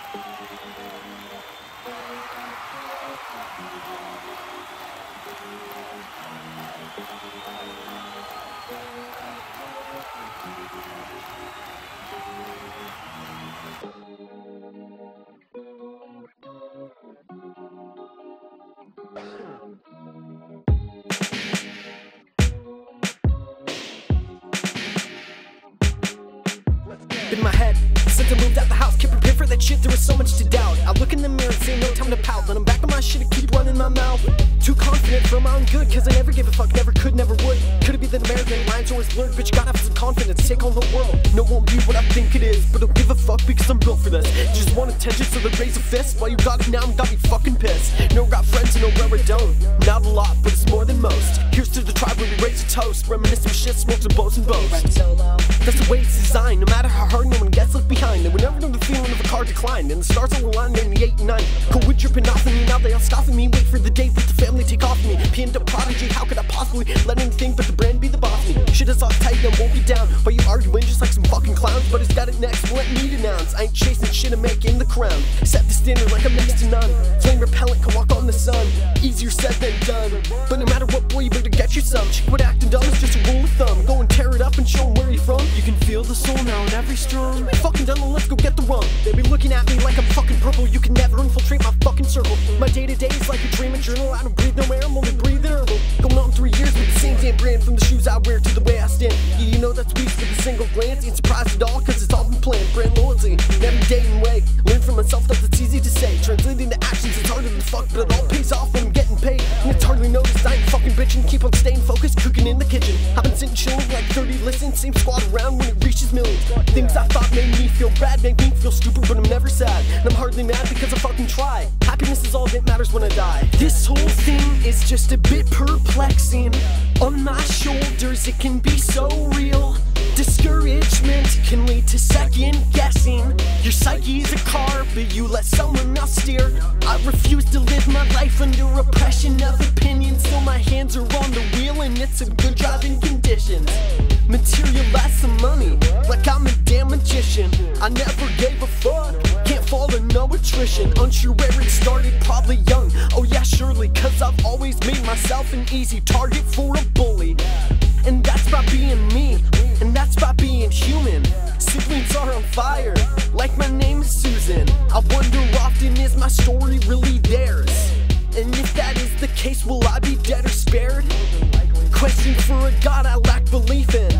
In my head, since I moved out the house, can't prepare for that shit, there was so much to doubt. I look in the mirror and say no time to pout, then I'm back on my shit and keep running my mouth. Too confident for my own good, cause I never gave a fuck, never could, never would. Could've been that American lines always blurred, bitch, gotta have some confidence, take on the world. No, it won't be what I think it is, but don't give a fuck because I'm built for this. Just want attention, so they raise a fist, while you got it now, I'm got me fucking pissed. No, got friends and no where I don't, not a lot, but it's more than most. Here's to the tribe where we raise a toast, reminisce some shit, smoke some bows and boast. That's the way it's designed, no matter how hard, no one gets left behind. And we never know the feeling of a car declined, and the stars all aligned in the 8 and 9. COVID dripping off of me, now they all scoffing me. Wait for the day that the family take off of me. Pinned up prodigy, how could I possibly let anything but the brand be the boss of me? Shit is all tight and won't be down, but you arguing just like some fucking clowns. But it's got it next, let me denounce. I ain't chasing shit, I'm making the crown. Set the standard like I'm next to none. Flame repellent, can walk on the sun. Easier said than done, but no matter what, boy, you better get you some. Chick, what acting dumb is just a rule of thumb. Go and tear it up and show 'em where you're from. You can feel the soul now in every strum. You ain't fucking done, then let's go get the rum. They be looking at me like I'm fucking purple. You can never infiltrate my fucking circle. My day-to-day is like a dream, a journal. I don't breathe no air, I'm only breathing herbal. Going on 3 years with the same damn brand, from the shoes I wear to the way I stand. Yeah, you know that's weak with a single glance. Ain't surprised at all, cause it's all been planned. Brand loyalty, every day and way. Learn from myself that it's easy to say. Translating to actions, it's harder than fuck, but it all pays off when I'm getting paid. And it's hardly noticed, I ain't fucking bitching. Keep on staying focused, cooking in the kitchen. I've been sitting chilling like 30 listens. Same squad around when it reaches millions. Things I thought made me feel bad, make me feel stupid, but I'm never sad. And I'm hardly mad because I fucking try. Happiness is all that matters when I die. This whole thing is just a bit perplexing. On my shoulders it can be so real. Discouragement can lead to second guessing. Your psyche's a car, but you let someone else steer. I refuse to live my life under oppression of opinions, so my hands are on the wheel and it's a good driving condition. Materialize some money like I'm a damn magician. I never gave a fuck, can't fall in no attrition. Unsure where it started, probably young, oh yeah surely, cause I've always made myself an easy target for a bully. And that's by being me, and that's by being human. Siblings are on fire, like my name is Susan. I wonder often, is my story really theirs? And if that is the case, will I be dead or spared? Question for a god I lack belief in.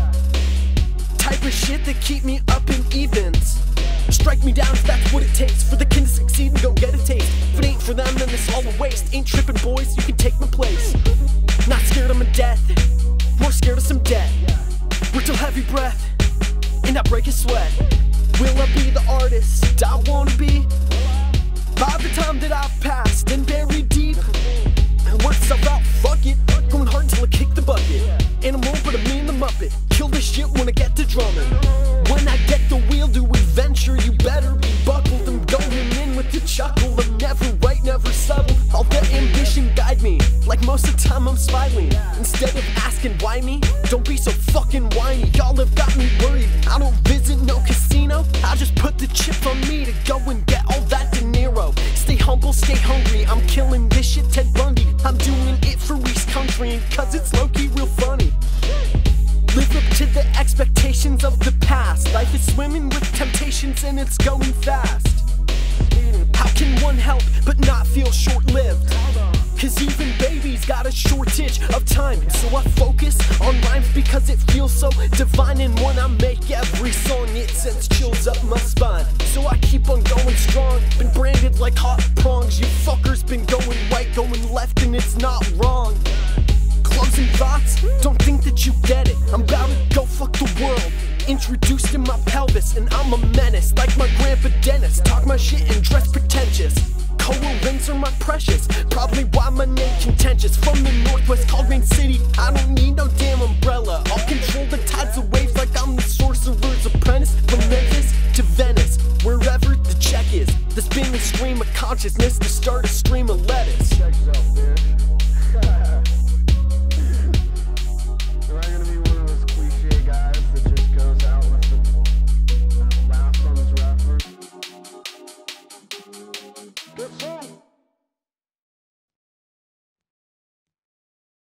Type of shit that keep me up in evens. Strike me down if that's what it takes for the kin to succeed and go get a taste. If it ain't for them, then it's all a waste. Ain't tripping, boys, you can take my place. Not scared of my death, more scared of some debt. We're till heavy breath, and I break a sweat. Will I be the artist I wanna be? By the time that I've passed and buried deep, and work stuff out, fuck it. Going hard until I kick the bucket. Animal, but I'm me and the Muppet. Kill this shit when I get to drumming. When I get the wheel to adventure, you better be buckled. I'm going in with a chuckle. I'm never right, never subtle. I'll let ambition guide me, like most of the time I'm smiling. Instead of asking why me, don't be so fucking whiny. Y'all have got me worried, I don't visit no casino. I just put the chip on me to go and get all that De Niro. Stay humble, stay hungry, I'm killing this shit Ted Bundy. I'm doing it for East Country, and cause it's low-key real funny. Live up to the expectations of the past. Life is swimming with temptations and it's going fast. How can one help but not feel short-lived? Cause even babies got a shortage of time. So I focus on rhymes because it feels so divine. And when I make every song, it sends chills up my spine. So I keep on going strong, been branded like hot prongs. You fuckers been going right, going left, and it's not wrong. Closing thoughts, don't think that you get it. I'm about to go fuck the world, introduced in my pelvis, and I'm a menace like my grandpa Dennis. Talk my shit and dress pretentious. Coral rings are my precious, probably why my name contentious. From the northwest called Rain City, I don't need no damn umbrella. I'll control the tides of waves like I'm the sorcerer's apprentice. From Memphis to Venice, wherever the check is, the spinning stream of consciousness to start a